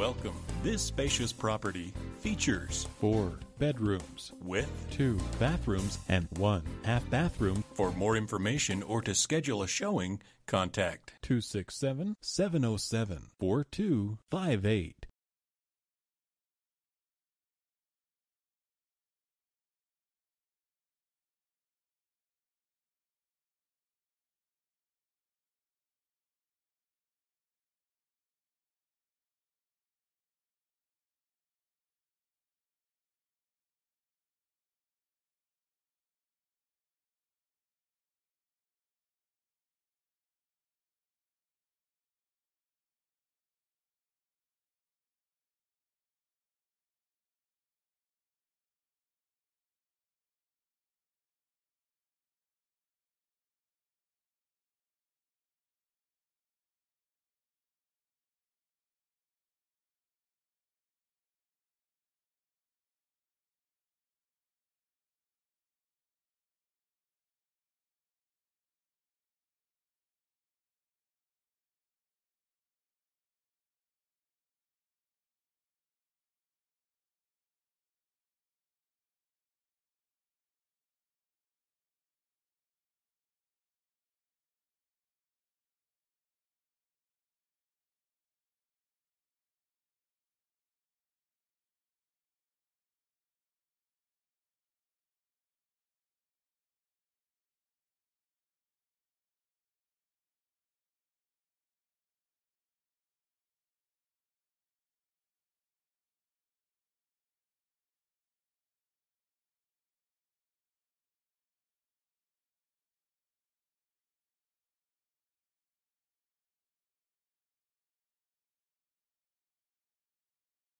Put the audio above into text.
Welcome. This spacious property features 4 bedrooms with 2 bathrooms and 1 half bathroom. For more information or to schedule a showing, contact 267-707-4258.